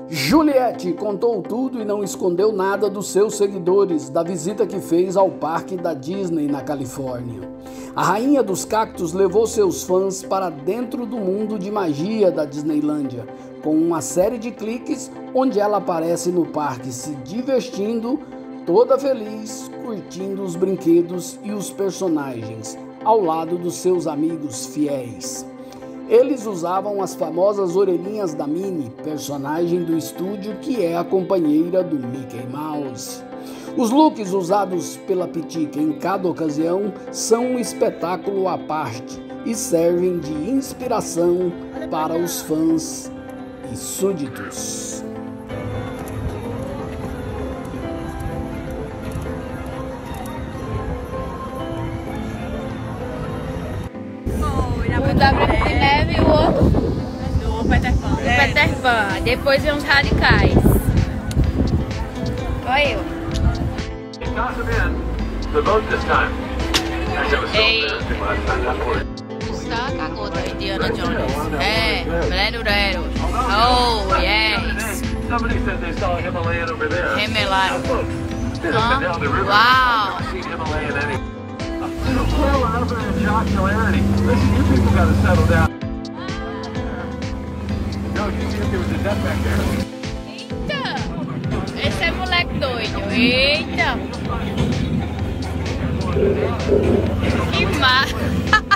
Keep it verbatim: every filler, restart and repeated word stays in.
Juliette contou tudo e não escondeu nada dos seus seguidores da visita que fez ao parque da Disney na Califórnia. A rainha dos cactos levou seus fãs para dentro do mundo de magia da Disneylândia, com uma série de cliques onde ela aparece no parque se divertindo, toda feliz, curtindo os brinquedos e os personagens, ao lado dos seus amigos fiéis. Eles usavam as famosas orelhinhas da Minnie, personagem do estúdio que é a companheira do Mickey Mouse. Os looks usados pela Pitica em cada ocasião são um espetáculo à parte e servem de inspiração para os fãs e súditos. O da Branca de Neve e o outro? Do Peter Pan. Do é. Peter Pan. Depois vem os radicais. Olha eu. Ei. Está cagou da Indiana Jones. É. Lero, lero. Oh, yes. Himalayan. Huh? Uau. Listen, you people gotta settle down. No, you see if there was a death back there. Eita! Esse é moleque doido. Eita! Que massa!